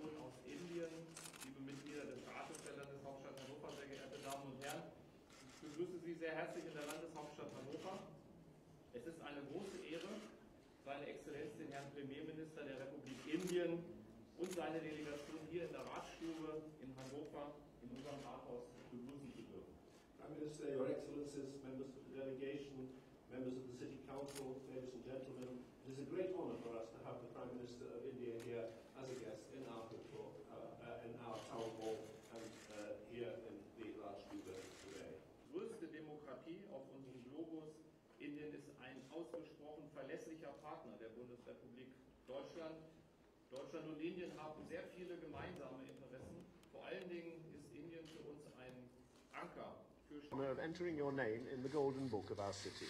Delegation aus Indien, liebe Mitglieder des Rates der Landeshauptstadt Hannover, sehr geehrte Damen und Herren, ich begrüße Sie sehr herzlich in der Landeshauptstadt Hannover. Es ist eine große Ehre, seine Exzellenz, den Herrn Premierminister der Republik Indien und seine Delegation hier in der Ratsstube in Hannover in unserem Rathaus begrüßen zu dürfen. Prime Minister, Your Excellencies, members of the delegation, members of the City Council, ladies and gentlemen, it is a great honor for us to have the Prime Minister of India here as a guest in our town hall and here in the Ratsstube today. Die größte Demokratie auf unserem Globus. Indien ist ein ausgesprochen verlässlicher Partner der Bundesrepublik Deutschland. Deutschland und Indien haben sehr viele gemeinsame Interessen. Vor allen Dingen ist Indien für uns ein Anker für Honor of entering your name in the Golden Book of our city.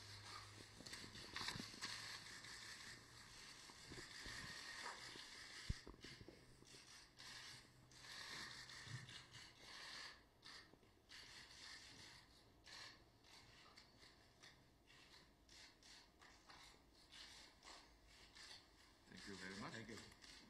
Thank you very much. Thank you.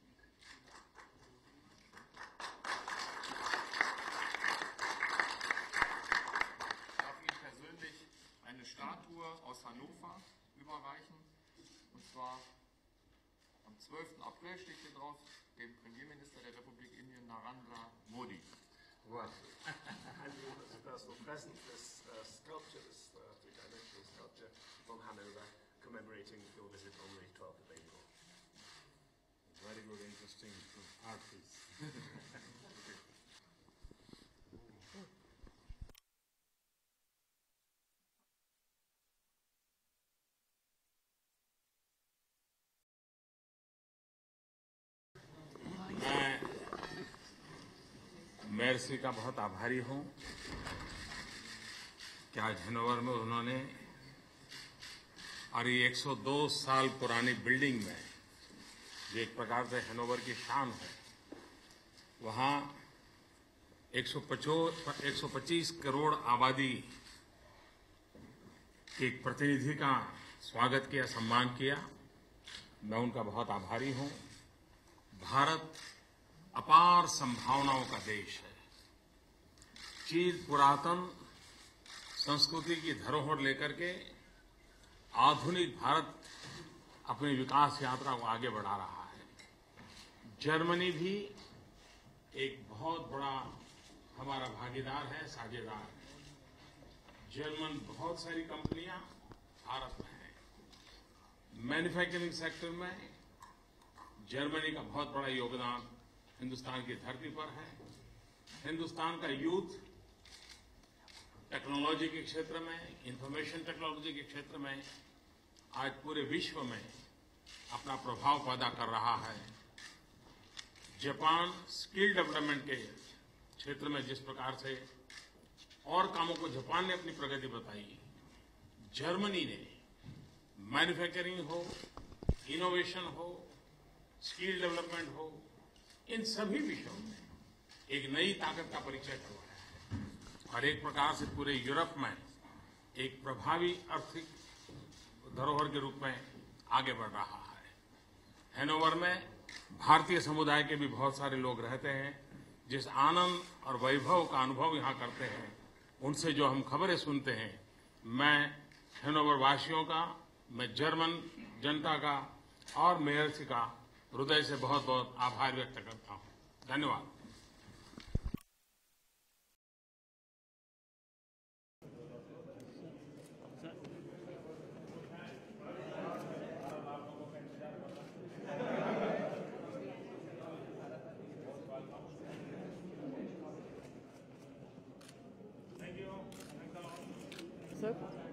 Ich darf Ihnen persönlich eine Statue aus Hannover überreichen. Und zwar am 12. April steht hier drauf, dem Premierminister der Republik Indien, Narendra Modi. Right. And you as a personal present, this sculpture, this three-dimensional sculpture from Hanover, commemorating your visit on the 12th of April. Very good, interesting art piece. मैं mayor Shri का बहुत आभारी हूं कि आज Hanover में उन्होंने और ये 102 साल पुरानी बिल्डिंग में जो एक प्रकार से हैनोवर की शान है, वहाँ 125 करोड़ आबादी के एक प्रतिनिधि का स्वागत किया, सम्मान किया। मैं उनका बहुत आभारी हूँ। भारत अपार संभावनाओं का देश है। चीर पुरातन संस्कृति की धरोहर लेकर के आधुनिक भारत अपनी विकास यात्रा को आगे बढ़ा रहा है। जर्मनी भी एक बहुत बड़ा हमारा भागीदार है, साझेदार है। जर्मन बहुत सारी कंपनियां भारत में हैं। मैन्युफैक्चरिंग सेक्टर में जर्मनी का बहुत बड़ा योगदान हिंदुस्तान की धरती पर है। हिंदुस्तान का यूथ टेक्नोलॉजी के क्षेत्र में, इंफॉर्मेशन टेक्नोलॉजी के क्षेत्र में आज पूरे विश्व में अपना प्रभाव पैदा कर रहा है। जापान स्किल डेवलपमेंट के क्षेत्र में जिस प्रकार से और कामों को जापान ने अपनी प्रगति बताई, जर्मनी ने मैन्युफैक्चरिंग हो, इनोवेशन हो, स्किल डेवलपमेंट हो, इन सभी विषयों में एक नई ताकत का परिचय करवाया है और एक प्रकार से पूरे यूरोप में एक प्रभावी आर्थिक धरोहर के रूप में आगे बढ़ रहा है। हैनोवर में भारतीय समुदाय के भी बहुत सारे लोग रहते हैं। जिस आनंद और वैभव का अनुभव यहाँ करते हैं, उनसे जो हम खबरें सुनते हैं, मैं हैनोवर वासियों का, मैं जर्मन जनता का और मेयर का हृदय से बहुत बहुत आभार व्यक्त करता हूँ। धन्यवाद। Sir?